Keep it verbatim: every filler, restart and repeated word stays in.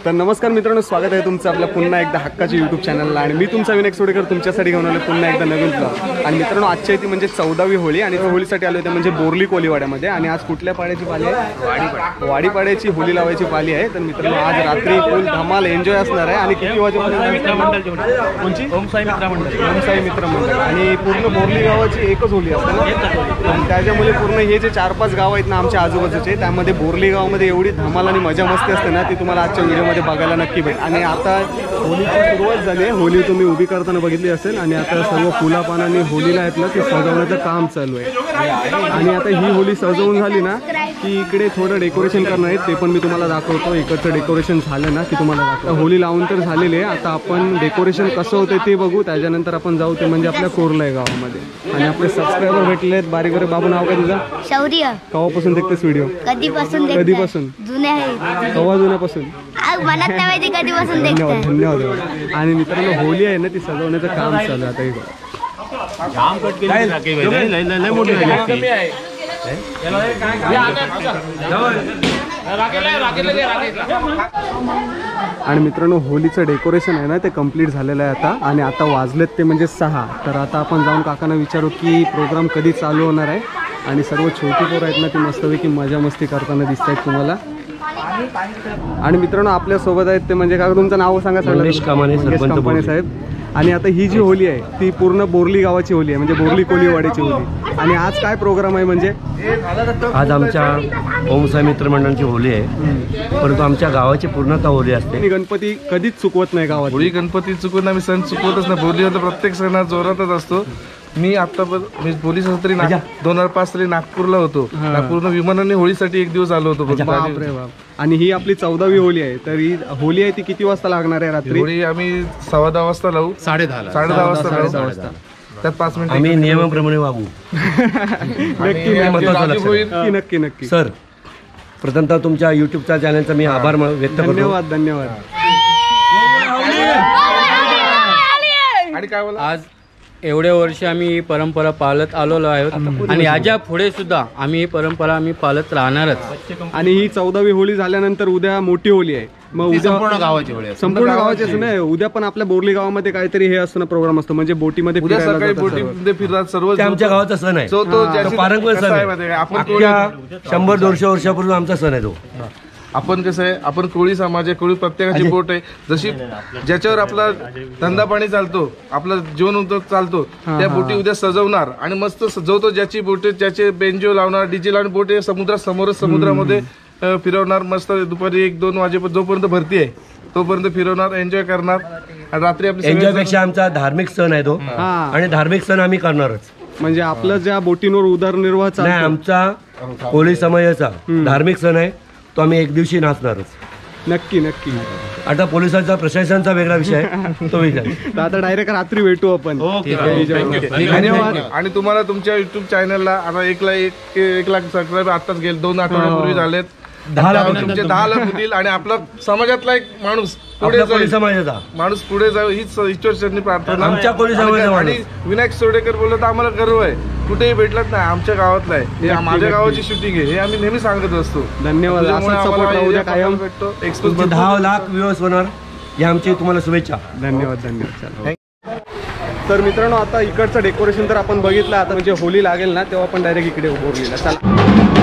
तर नमस्कार मित्रांनो, स्वागत आहे तुमचं आपल्या पुन्हा एकदा हक्काच्या यूट्यूब चॅनलला. आणि मी तुमचा विनायक सोडेकर तुमच्यासाठी घेऊन आलो पुन्हा एकदा नवीन ब्लॉग. आणि मित्रांनो, आजच्या ती म्हणजे चौदावी होळी आणि होळीसाठी आलो होते म्हणजे बोरली कोलीवाड्यामध्ये. आणि आज कुठल्या पाड्याची पाली आहे? वाडीपाडा. वाडीपाड्याची होळी लावायची पाली आहे. तर मित्रांनो, आज रात्री फुल धमाल एन्जॉय असणार आहे. आणि किती वाजेपर्यंत? कोणची? ओम साई मित्र मंडळ. ओम साई मित्र मंडळ. आणि पूर्ण बोरली गावाची एकच होळी असते ना, त्याच्यामुळे पूर्ण हे जे चार पाच गाव आहेत ना आमच्या आजूबाजूचे, त्यामध्ये बोरली गावामध्ये एवढी धमाल आणि मजा मस्ती असते ना, ती तुम्हाला आजच्या व्हिडिओमध्ये बघायला नक्की भेट. आणि आता होळीची सुरुवात झाली आहे. होळी तुम्ही उभी करताना बघितली असेल. आणि आता सर्व फुला पानांनी होळीला आहेत ना ते सजवण्याचं काम चालू आहे. आणि आता ही होळी सजवून झाली ना की इकडे थोडं डेकोरेशन करणार आहे, ते पण मी तुम्हाला दाखवतो. इकडचं डेकोरेशन झालं ना की तुम्हाला दाखवतो. होळी लावून तर झालेली आहे. आता आपण डेकोरेशन कसं होतं ते बघू. त्याच्यानंतर आपण जाऊ ते म्हणजे आपल्या कोरलाय गावामध्ये. आणि आपले सबस्क्रायबर भेटले आहेत बारीक बारीक. बाबू, नाव काय तुझं? शौर्य. केव्हापासून देखतेस व्हिडिओ? कधीपासून? कधीपासून? जुने आहे. केव्हा जुन्यापासून? मनात नाही माहिती कधीपासून. धन्यवाद धन्यवाद. आणि मित्रांनो, होळी आहे ना ती सजवण्याचं काम चालू आहे. आता हे आणि मित्रांनो, होळीचं डेकोरेशन आहे ना ते कंप्लीट झालेलं आहे आता. आणि आता वाजलेत ते म्हणजे सहा. तर आता आपण जाऊन काकांना विचारू की प्रोग्राम कधी चालू होणार आहे. आणि सर्व छोटी पोरं आहेत ना ती मस्तपैकी मजा मस्ती करताना दिसत आहेत तुम्हाला. आणि मित्रांनो, आपल्या सोबत आहेत ते म्हणजे काका, तुमचं नाव सांगा. मंगेश कामाने, सरपंच कामाने साहेब. आणि आता ही जी होळी आहे ती पूर्ण बोरली गावाची होळी आहे, म्हणजे बोरली कोलीवाड्याची होळी. आणि आज काय प्रोग्राम आहे म्हणजे? आज आमच्या ओम साई मित्र मंडळाची होळी आहे, परंतु आमच्या गावाची पूर्णतः होळी असते. आणि गणपती कधीच चुकवत नाही गावात. होळी गणपती चुकवत नाही, सण चुकवतच नाही. बोरली प्रत्येक सणात जोरातच असतो. मी आता मी पोलीस तरी दोन हजार पाच साली नागपूरला होतो. नागपूरनं विमानाने होळीसाठी एक दिवस आलो होतो. बापरे बाप. आणि ही आपली चौदावी होळी आहे. तर ही होळी आहे ती किती वाजता लागणार आहे रात्री? होळी आम्ही सव्वा दहा वाजता लावू. साडे दहा साडे दहा वाजता साडे दहा वाजता. त्यात पाच मिनिट आम्ही नियमाप्रमाणे वागू. नक्की नक्की नक्की सर, प्रथमतः तुमच्या युट्यूबच्या चॅनलचा मी आभार व्यक्त करतो. धन्यवाद धन्यवाद. आणि काय बोला, आज एवढे वर्ष आम्ही ही परंपरा पाळत आलेलो आहोत आणि याच्या पुढे सुद्धा आम्ही ही परंपरा आम्ही पाळत राहणारच. आणि ही चौदावी होळी झाल्यानंतर उद्या मोठी होळी आहे. मग उद्या संपूर्ण गावाची होळी, संपूर्ण गावाचीच नाही. उद्या पण आपल्या बोरली गावामध्ये काहीतरी हे असतं ना प्रोग्राम असतो, म्हणजे बोटीमध्ये उद्या सकाळी बोटीमध्ये फिरतात सर्व. आमच्या गावाचा सण आहे, जो तो ज्याची पारंपरिक सण आहे. आपण आपण शंभर दोनशे वर्षापूर्वी आमचा सण आहे तो. आपण कसं आहे, आपण कोळी समाज आहे. कोळी प्रत्येकाची बोट आहे. जशी ज्याच्यावर आपला धंदा पाणी चालतो, आपला जीवन उद्योग चालतो, त्या बोटी उद्या सजवणार आणि मस्त सजवतो. ज्याची बोटे ज्याचे बेंजो लावणार, डीजे लावून बोटे समुद्रात समोरच समुद्रामध्ये फिरवणार. मस्त दुपारी एक दोन वाजेपर्यंत जोपर्यंत भरती आहे तोपर्यंत फिरवणार, एन्जॉय करणार. आणि रात्री आपली एन्जॉय पेक्षा आमचा धार्मिक सण आहे तो. आणि धार्मिक सण आम्ही करणारच. म्हणजे आपलं ज्या बोटींवर उदरनिर्वाह चालतो, आमचा कोळी समाजाचा धार्मिक सण आहे तो. आम्ही एक दिवशी नाचणारच. नक्की नक्की. आता पोलिसांचा प्रशासनाचा वेगळा विषय आहे, तो विषय. तर आता डायरेक्ट रात्री भेटू आपण. धन्यवाद. आणि तुम्हाला तुमच्या युट्यूब चॅनलला आता एक लाख एक एक लाख सबस्क्राईबर आताच गेले, दोन आठवड्यापूर्वी झालेत. दहा लाख तुमचे दहा लाख होतील. आणि आपला समाजातला एक माणूस पुढे कोळी जाईल, समाजाचा माणूस पुढे जाऊ हीच ईश्वरचरणी प्रार्थना. आमच्या कोळी समाजाचा आणि विनायक सोडेकर बोललं तर आम्हाला गर्व आहे. कुठेही भेटलाच नाही, आमच्या गावातला आहे. हे माझ्या गावाची शूटिंग आहे, हे आम्ही नेहमी सांगत असतो. धन्यवाद. भेटतो. दहा लाख व्ह्यूअर्स होणार, ही आमची तुम्हाला शुभेच्छा. धन्यवाद धन्यवाद. तर मित्रांनो, आता इकडचं डेकोरेशन तर आपण बघितलं. आता म्हणजे होळी लागेल ना तेव्हा आपण डायरेक्ट इकडे बोरलीला चला.